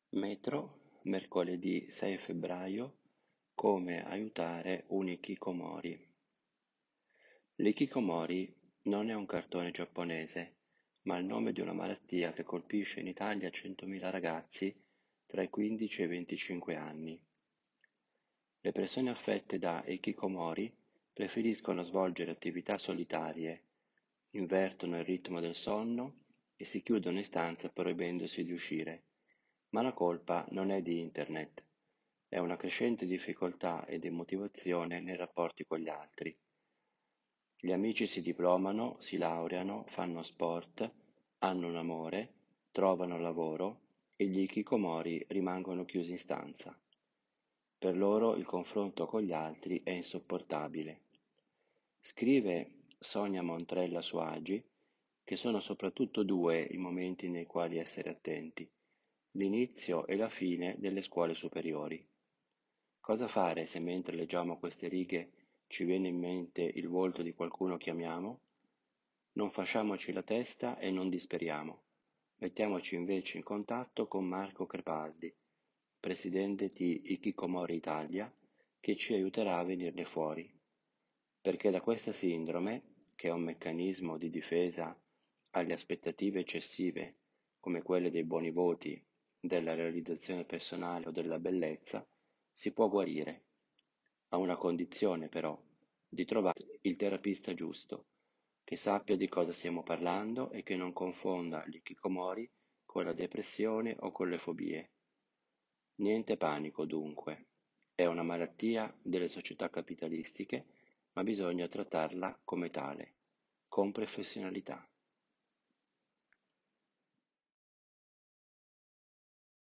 Metro, mercoledì 6 febbraio, come aiutare un hikikomori. L'hikikomori non è un cartone giapponese, ma il nome di una malattia che colpisce in Italia 100.000 ragazzi tra i 15 e i 25 anni. Le persone affette da hikikomori preferiscono svolgere attività solitarie, invertono il ritmo del sonno e si chiudono in stanza proibendosi di uscire. Ma la colpa non è di Internet, è una crescente difficoltà e demotivazione nei rapporti con gli altri. Gli amici si diplomano, si laureano, fanno sport, hanno un amore, trovano lavoro e gli hikikomori rimangono chiusi in stanza. Per loro il confronto con gli altri è insopportabile. Scrive Sonia Montrella su Agi che sono soprattutto due i momenti nei quali essere attenti: l'inizio e la fine delle scuole superiori. Cosa fare se mentre leggiamo queste righe ci viene in mente il volto di qualcuno che amiamo? Non fasciamoci la testa e non disperiamo. Mettiamoci invece in contatto con Marco Crepaldi, presidente di Hikikomori Italia, che ci aiuterà a venirne fuori. Perché da questa sindrome, che è un meccanismo di difesa alle aspettative eccessive, come quelle dei buoni voti, della realizzazione personale o della bellezza, si può guarire, a una condizione però, di trovare il terapista giusto, che sappia di cosa stiamo parlando e che non confonda l'ikikomori con la depressione o con le fobie. Niente panico dunque, è una malattia delle società capitalistiche, ma bisogna trattarla come tale, con professionalità.